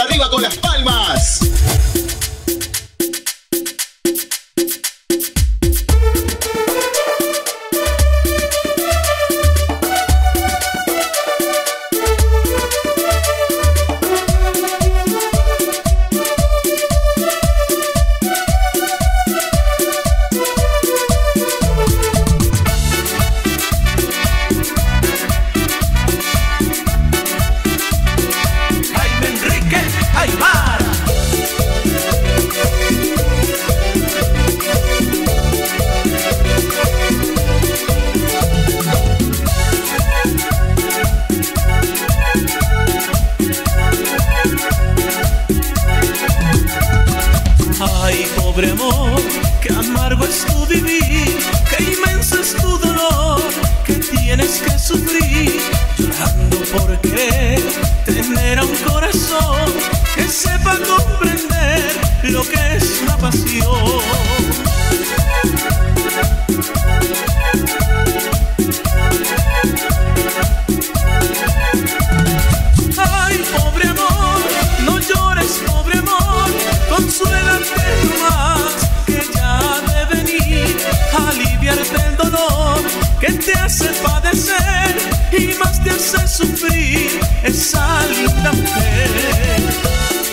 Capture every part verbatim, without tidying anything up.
arriba con las palmas. Ay, pobre amor, qué amargo es tu vivir, qué inmenso es tu dolor, que tienes que sufrir, llorando porque tener a un corazón que sepa comprender lo que es una pasión. Ay, pobre amor, no llores, pobre amor, consuélate nomás, que ya ha de venir a aliviarte el dolor que te hace padecer y más te hace sufrir esa linda mujer.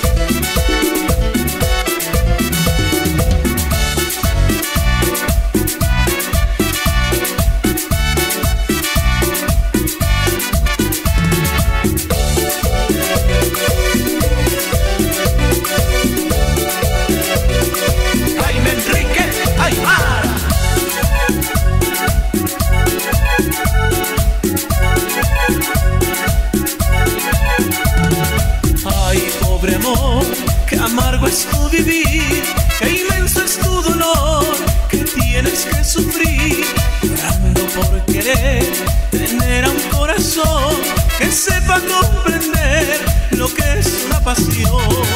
Pobre amor, qué amargo es tu vivir, qué inmenso es tu dolor, que tienes que sufrir, llorando por querer tener a un corazón que sepa comprender lo que es una pasión.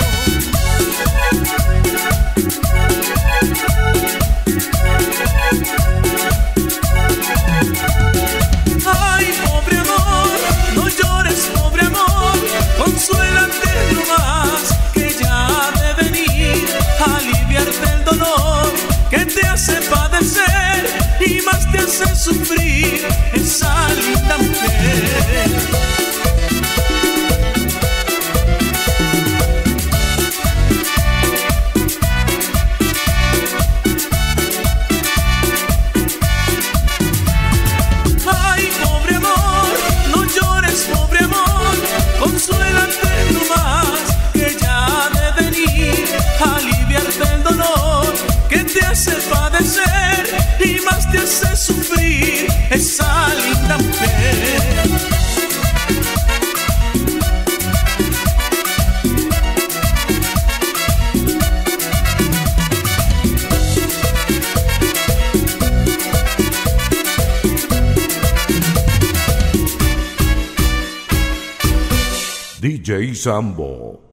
Ay, pobre amor, no llores, pobre amor, consuélate nomás, que ya ha de venir a aliviarte el dolor que te hace padecer y más te hace sufrir esa linda mujer. Consuélate nomás, que ya ha de venir a aliviarte el dolor que te hace padecer y más te hace sufrir esa linda mujer. D J Sambo.